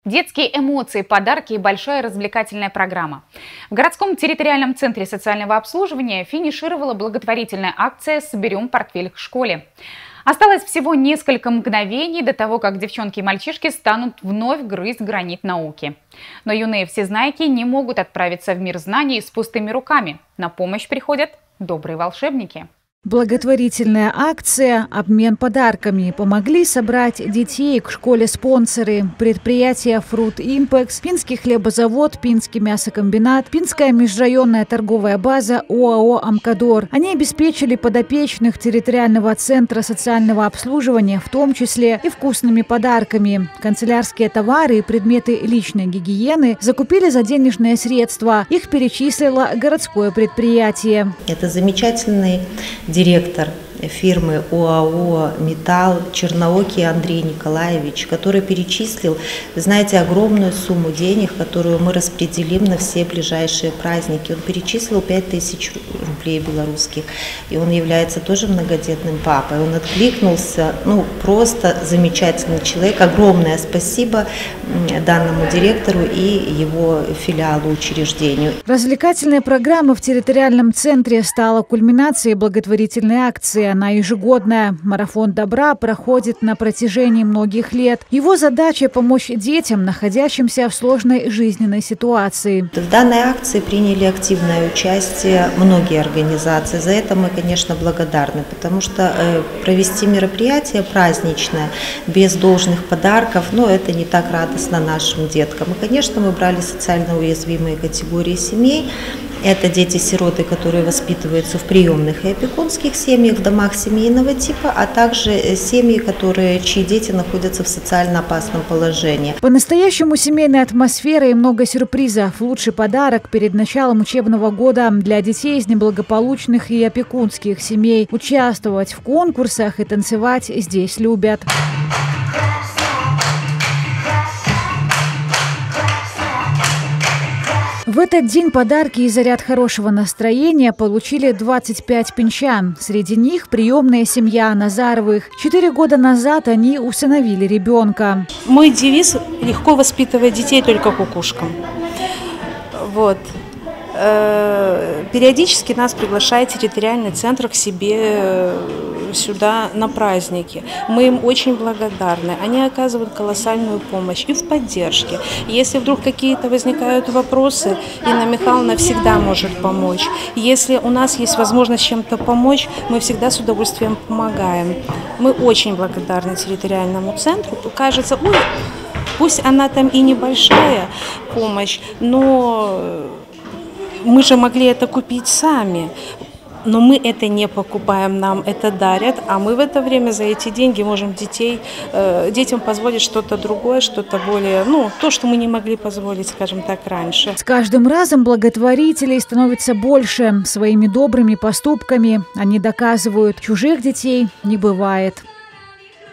Детские эмоции, подарки и большая развлекательная программа. В городском территориальном центре социального обслуживания финишировала благотворительная акция «Соберем портфель к школе». Осталось всего несколько мгновений до того, как девчонки и мальчишки станут вновь грызть гранит науки. Но юные всезнайки не могут отправиться в мир знаний с пустыми руками. На помощь приходят добрые волшебники. Благотворительная акция «Обмен подарками» помогли собрать детей к школе спонсоры: предприятия «Фрут Импекс», Пинский хлебозавод, Пинский мясокомбинат, Пинская межрайонная торговая база, ОАО «Амкадор». Они обеспечили подопечных территориального центра социального обслуживания, в том числе и вкусными подарками. Канцелярские товары и предметы личной гигиены закупили за денежные средства. Их перечислило городское предприятие. Это замечательный директор фирмы ОАО «Металл» Черноокий Андрей Николаевич, который перечислил, знаете, огромную сумму денег, которую мы распределим на все ближайшие праздники. Он перечислил 5000 рублей белорусских, и он является тоже многодетным папой. Он откликнулся, просто замечательный человек. Огромное спасибо данному директору и его филиалу, учреждению. Развлекательная программа в территориальном центре стала кульминацией благотворительной акции. Она ежегодная. Марафон добра проходит на протяжении многих лет. Его задача – помочь детям, находящимся в сложной жизненной ситуации. В данной акции приняли активное участие многие организации. За это мы, конечно, благодарны, потому что провести мероприятие праздничное без должных подарков, это не так радостно нашим деткам. И, конечно, мы брали социально уязвимые категории семей. Это дети-сироты, которые воспитываются в приемных и опекунских семьях, в домах семейного типа, а также семьи, чьи дети находятся в социально опасном положении. По-настоящему семейная атмосфера и много сюрпризов. Лучший подарок перед началом учебного года для детей из неблагополучных и опекунских семей. Участвовать в конкурсах и танцевать здесь любят. В этот день подарки и заряд хорошего настроения получили 25 пинчан. Среди них приемная семья Назаровых. 4 года назад они усыновили ребенка. Мой девиз – легко воспитывать детей только кукушкам. Периодически нас приглашает территориальный центр к себе сюда на праздники. Мы им очень благодарны. Они оказывают колоссальную помощь и в поддержке. Если вдруг какие-то возникают вопросы, Инна Михайловна всегда может помочь. Если у нас есть возможность чем-то помочь, мы всегда с удовольствием помогаем. Мы очень благодарны территориальному центру. Кажется, пусть она там и небольшая помощь, но мы же могли это купить сами. Но мы это не покупаем, нам это дарят, а мы в это время за эти деньги можем детям позволить что-то другое, что-то более, то, что мы не могли позволить, скажем так, раньше. С каждым разом благотворителей становится больше. Своими добрыми поступками они доказывают, чужих детей не бывает.